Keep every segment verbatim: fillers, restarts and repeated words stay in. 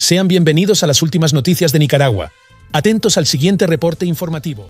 Sean bienvenidos a las últimas noticias de Nicaragua. Atentos al siguiente reporte informativo.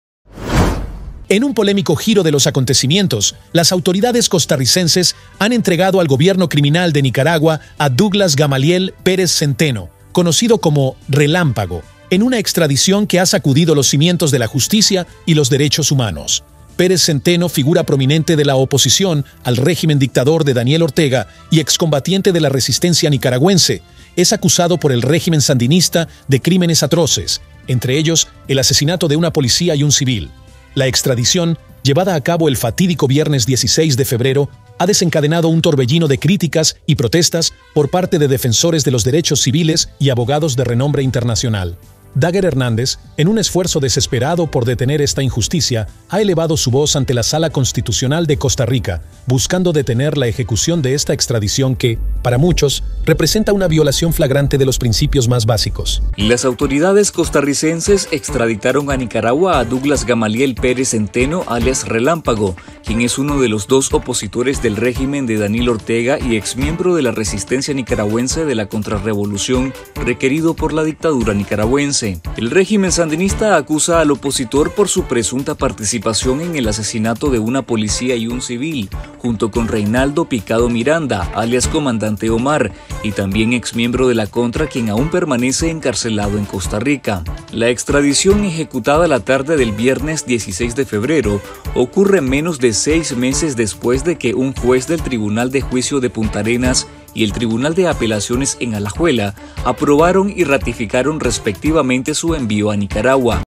En un polémico giro de los acontecimientos, las autoridades costarricenses han entregado al gobierno criminal de Nicaragua a Douglas Gamaliel Pérez Centeno, conocido como Relámpago, en una extradición que ha sacudido los cimientos de la justicia y los derechos humanos. Pérez Centeno, figura prominente de la oposición al régimen dictador de Daniel Ortega y excombatiente de la resistencia nicaragüense, es acusado por el régimen sandinista de crímenes atroces, entre ellos el asesinato de una policía y un civil. La extradición, llevada a cabo el fatídico viernes dieciséis de febrero, ha desencadenado un torbellino de críticas y protestas por parte de defensores de los derechos civiles y abogados de renombre internacional. Dagger Hernández, en un esfuerzo desesperado por detener esta injusticia, ha elevado su voz ante la Sala Constitucional de Costa Rica, buscando detener la ejecución de esta extradición que, para muchos, representa una violación flagrante de los principios más básicos. Las autoridades costarricenses extraditaron a Nicaragua a Douglas Gamaliel Pérez Centeno, alias Relámpago, quien es uno de los dos opositores del régimen de Daniel Ortega y exmiembro de la resistencia nicaragüense de la contrarrevolución requerido por la dictadura nicaragüense. El régimen sandinista acusa al opositor por su presunta participación en el asesinato de una policía y un civil, junto con Reinaldo Picado Miranda, alias Comandante Omar, y también exmiembro de la Contra, quien aún permanece encarcelado en Costa Rica. La extradición ejecutada la tarde del viernes dieciséis de febrero ocurre menos de seis meses después de que un juez del Tribunal de Juicio de Punta Arenas y el Tribunal de Apelaciones en Alajuela aprobaron y ratificaron respectivamente su envío a Nicaragua.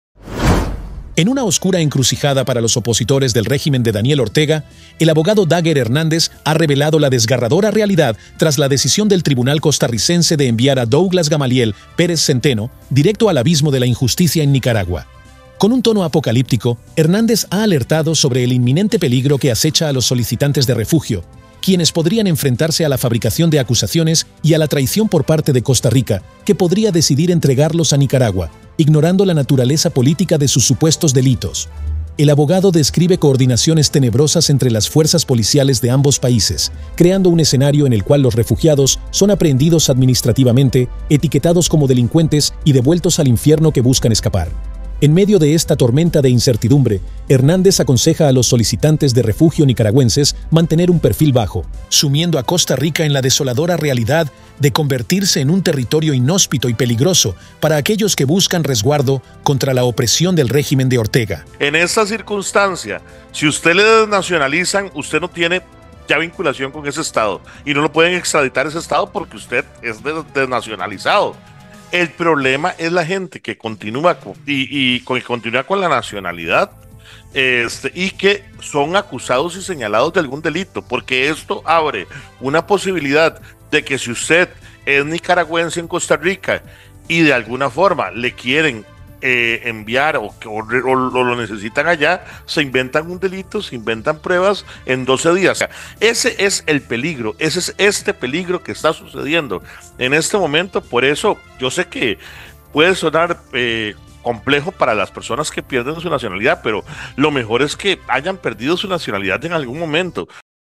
En una oscura encrucijada para los opositores del régimen de Daniel Ortega, el abogado Dagger Hernández ha revelado la desgarradora realidad tras la decisión del Tribunal costarricense de enviar a Douglas Gamaliel Pérez Centeno directo al abismo de la injusticia en Nicaragua. Con un tono apocalíptico, Hernández ha alertado sobre el inminente peligro que acecha a los solicitantes de refugio, quienes podrían enfrentarse a la fabricación de acusaciones y a la traición por parte de Costa Rica, que podría decidir entregarlos a Nicaragua, ignorando la naturaleza política de sus supuestos delitos. El abogado describe coordinaciones tenebrosas entre las fuerzas policiales de ambos países, creando un escenario en el cual los refugiados son aprehendidos administrativamente, etiquetados como delincuentes y devueltos al infierno que buscan escapar. En medio de esta tormenta de incertidumbre, Hernández aconseja a los solicitantes de refugio nicaragüenses mantener un perfil bajo, sumiendo a Costa Rica en la desoladora realidad de convertirse en un territorio inhóspito y peligroso para aquellos que buscan resguardo contra la opresión del régimen de Ortega. En esta circunstancia, si usted le desnacionalizan, usted no tiene ya vinculación con ese estado y no lo pueden extraditar a ese estado porque usted es desnacionalizado. El problema es la gente que continúa con, y, y que continúa con la nacionalidad este, y que son acusados y señalados de algún delito, porque esto abre una posibilidad de que si usted es nicaragüense en Costa Rica y de alguna forma le quieren eh, enviar o, o, o lo necesitan allá, se inventan un delito, se inventan pruebas en doce días. O sea, ese es el peligro, ese es este peligro que está sucediendo en este momento. Por eso yo sé que puede sonar eh, complejo para las personas que pierden su nacionalidad, pero lo mejor es que hayan perdido su nacionalidad en algún momento.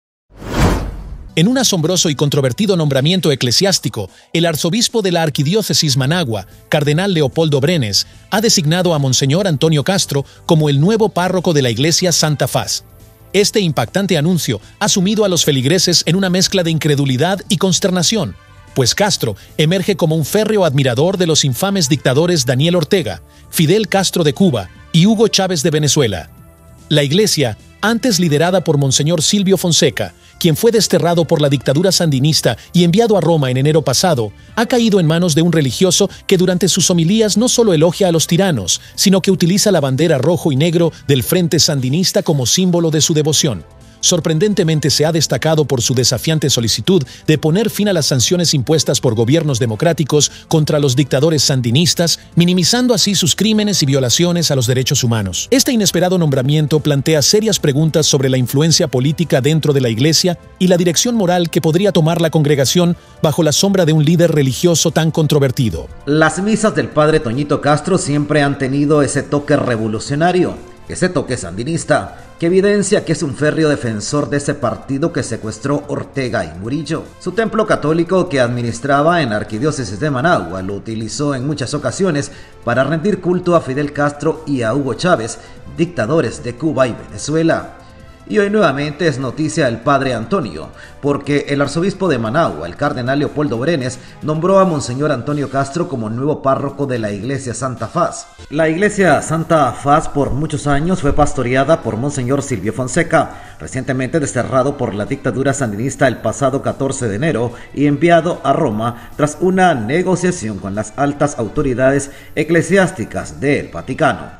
En un asombroso y controvertido nombramiento eclesiástico, el arzobispo de la arquidiócesis Managua, cardenal Leopoldo Brenes, ha designado a Monseñor Antonio Castro como el nuevo párroco de la iglesia Santa Faz. Este impactante anuncio ha sumido a los feligreses en una mezcla de incredulidad y consternación, pues Castro emerge como un férreo admirador de los infames dictadores Daniel Ortega, Fidel Castro de Cuba y Hugo Chávez de Venezuela. La iglesia, antes liderada por Monseñor Silvio Fonseca, quien fue desterrado por la dictadura sandinista y enviado a Roma en enero pasado, ha caído en manos de un religioso que durante sus homilías no solo elogia a los tiranos, sino que utiliza la bandera rojo y negro del Frente Sandinista como símbolo de su devoción. Sorprendentemente se ha destacado por su desafiante solicitud de poner fin a las sanciones impuestas por gobiernos democráticos contra los dictadores sandinistas, minimizando así sus crímenes y violaciones a los derechos humanos. Este inesperado nombramiento plantea serias preguntas sobre la influencia política dentro de la Iglesia y la dirección moral que podría tomar la congregación bajo la sombra de un líder religioso tan controvertido. Las misas del padre Toñito Castro siempre han tenido ese toque revolucionario. ese toque sandinista, que evidencia que es un férreo defensor de ese partido que secuestró Ortega y Murillo. Su templo católico que administraba en la arquidiócesis de Managua lo utilizó en muchas ocasiones para rendir culto a Fidel Castro y a Hugo Chávez, dictadores de Cuba y Venezuela. Y hoy nuevamente es noticia el padre Antonio, porque el arzobispo de Managua, el cardenal Leopoldo Brenes, nombró a Monseñor Antonio Castro como nuevo párroco de la iglesia Santa Faz. La iglesia Santa Faz por muchos años fue pastoreada por Monseñor Silvio Fonseca, recientemente desterrado por la dictadura sandinista el pasado catorce de enero y enviado a Roma tras una negociación con las altas autoridades eclesiásticas del Vaticano.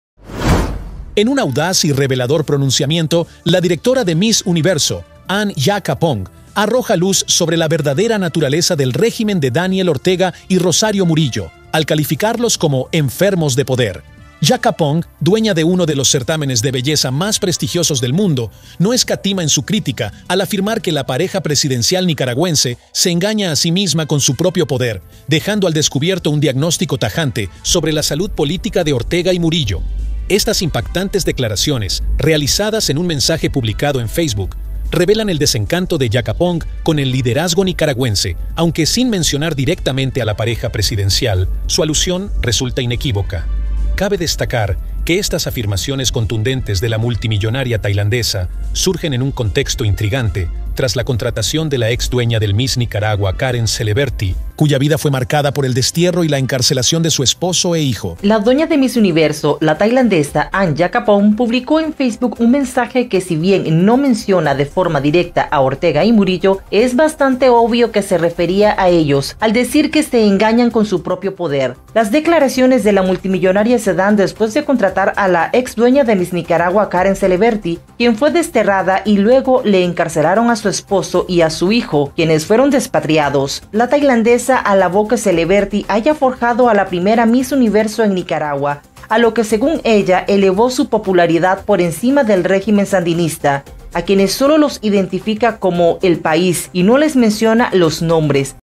En un audaz y revelador pronunciamiento, la directora de Miss Universo, Ann Yacapong, arroja luz sobre la verdadera naturaleza del régimen de Daniel Ortega y Rosario Murillo, al calificarlos como enfermos de poder. Yacapong, dueña de uno de los certámenes de belleza más prestigiosos del mundo, no escatima en su crítica al afirmar que la pareja presidencial nicaragüense se engaña a sí misma con su propio poder, dejando al descubierto un diagnóstico tajante sobre la salud política de Ortega y Murillo. Estas impactantes declaraciones, realizadas en un mensaje publicado en Facebook, revelan el desencanto de Yacapong con el liderazgo nicaragüense, aunque sin mencionar directamente a la pareja presidencial, su alusión resulta inequívoca. Cabe destacar que estas afirmaciones contundentes de la multimillonaria tailandesa surgen en un contexto intrigante tras la contratación de la ex dueña del Miss Nicaragua, Karen Celeberti, cuya vida fue marcada por el destierro y la encarcelación de su esposo e hijo. La dueña de Miss Universo, la tailandesa Ann Yacapong, publicó en Facebook un mensaje que, si bien no menciona de forma directa a Ortega y Murillo, es bastante obvio que se refería a ellos, al decir que se engañan con su propio poder. Las declaraciones de la multimillonaria se dan después de contratar a la ex dueña de Miss Nicaragua, Karen Celeberti, quien fue desterrada y luego le encarcelaron a su esposo y a su hijo, quienes fueron despatriados. La tailandesa alabó que Celeberti haya forjado a la primera Miss Universo en Nicaragua, a lo que según ella elevó su popularidad por encima del régimen sandinista, a quienes solo los identifica como el país y no les menciona los nombres,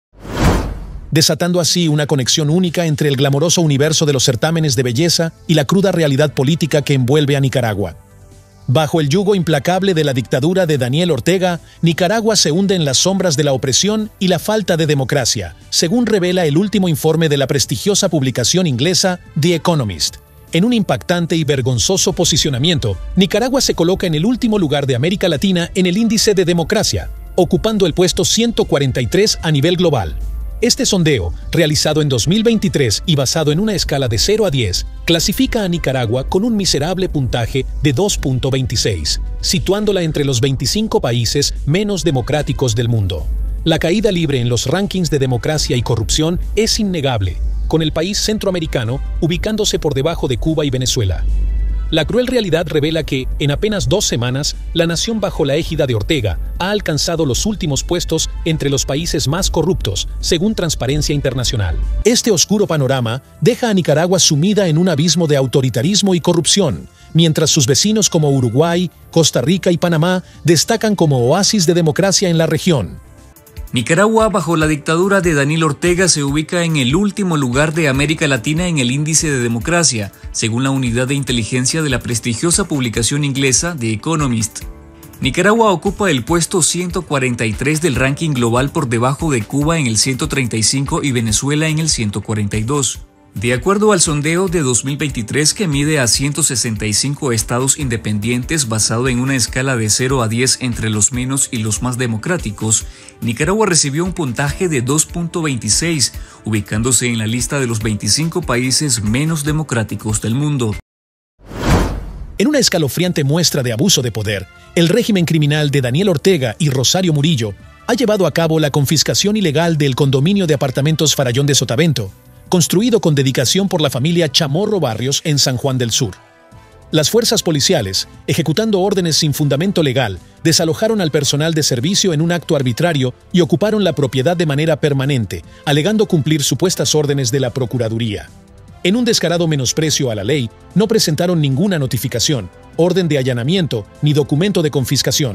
desatando así una conexión única entre el glamoroso universo de los certámenes de belleza y la cruda realidad política que envuelve a Nicaragua. Bajo el yugo implacable de la dictadura de Daniel Ortega, Nicaragua se hunde en las sombras de la opresión y la falta de democracia, según revela el último informe de la prestigiosa publicación inglesa The Economist. En un impactante y vergonzoso posicionamiento, Nicaragua se coloca en el último lugar de América Latina en el índice de democracia, ocupando el puesto ciento cuarenta y tres a nivel global. Este sondeo, realizado en dos mil veintitrés y basado en una escala de cero a diez, clasifica a Nicaragua con un miserable puntaje de dos punto veintiséis, situándola entre los veinticinco países menos democráticos del mundo. La caída libre en los rankings de democracia y corrupción es innegable, con el país centroamericano ubicándose por debajo de Cuba y Venezuela. La cruel realidad revela que, en apenas dos semanas, la nación bajo la égida de Ortega ha alcanzado los últimos puestos entre los países más corruptos, según Transparencia Internacional. Este oscuro panorama deja a Nicaragua sumida en un abismo de autoritarismo y corrupción, mientras sus vecinos como Uruguay, Costa Rica y Panamá destacan como oasis de democracia en la región. Nicaragua, bajo la dictadura de Daniel Ortega, se ubica en el último lugar de América Latina en el índice de democracia, según la unidad de inteligencia de la prestigiosa publicación inglesa The Economist. Nicaragua ocupa el puesto ciento cuarenta y tres del ranking global por debajo de Cuba en el ciento treinta y cinco y Venezuela en el ciento cuarenta y dos. De acuerdo al sondeo de dos mil veintitrés que mide a ciento sesenta y cinco estados independientes basado en una escala de cero a diez entre los menos y los más democráticos, Nicaragua recibió un puntaje de dos punto veintiséis, ubicándose en la lista de los veinticinco países menos democráticos del mundo. En una escalofriante muestra de abuso de poder, el régimen criminal de Daniel Ortega y Rosario Murillo ha llevado a cabo la confiscación ilegal del condominio de apartamentos Farallón de Sotavento, construido con dedicación por la familia Chamorro Barrios en San Juan del Sur. Las fuerzas policiales, ejecutando órdenes sin fundamento legal, desalojaron al personal de servicio en un acto arbitrario y ocuparon la propiedad de manera permanente, alegando cumplir supuestas órdenes de la Procuraduría. En un descarado menosprecio a la ley, no presentaron ninguna notificación, orden de allanamiento ni documento de confiscación.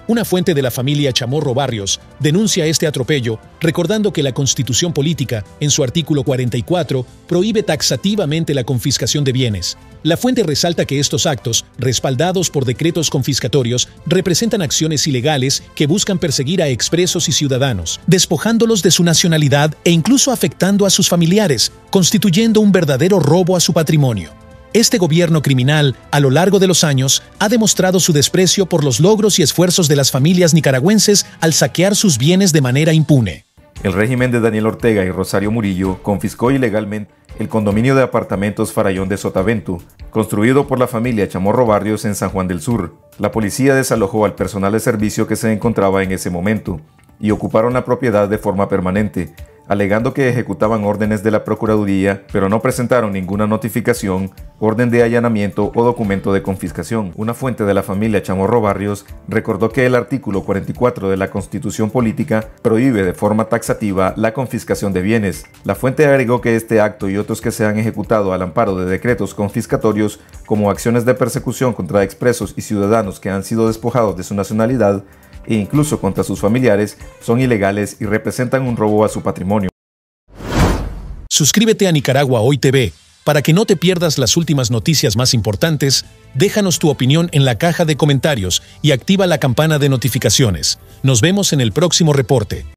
Una fuente de la familia Chamorro Barrios denuncia este atropello, recordando que la Constitución Política, en su artículo cuarenta y cuatro, prohíbe taxativamente la confiscación de bienes. La fuente resalta que estos actos, respaldados por decretos confiscatorios, representan acciones ilegales que buscan perseguir a expresos y ciudadanos, despojándolos de su nacionalidad e incluso afectando a sus familiares, constituyendo un verdadero robo a su patrimonio. Este gobierno criminal, a lo largo de los años, ha demostrado su desprecio por los logros y esfuerzos de las familias nicaragüenses al saquear sus bienes de manera impune. El régimen de Daniel Ortega y Rosario Murillo confiscó ilegalmente el condominio de apartamentos Farallón de Sotavento, construido por la familia Chamorro Barrios en San Juan del Sur. La policía desalojó al personal de servicio que se encontraba en ese momento y ocuparon la propiedad de forma permanente, alegando que ejecutaban órdenes de la Procuraduría, pero no presentaron ninguna notificación, orden de allanamiento o documento de confiscación. Una fuente de la familia Chamorro Barrios recordó que el artículo cuarenta y cuatro de la Constitución Política prohíbe de forma taxativa la confiscación de bienes. La fuente agregó que este acto y otros que se han ejecutado al amparo de decretos confiscatorios, como acciones de persecución contra expresos y ciudadanos que han sido despojados de su nacionalidad, e incluso contra sus familiares, son ilegales y representan un robo a su patrimonio. Suscríbete a Nicaragua Hoy T V para que no te pierdas las últimas noticias más importantes. Déjanos tu opinión en la caja de comentarios y activa la campana de notificaciones. Nos vemos en el próximo reporte.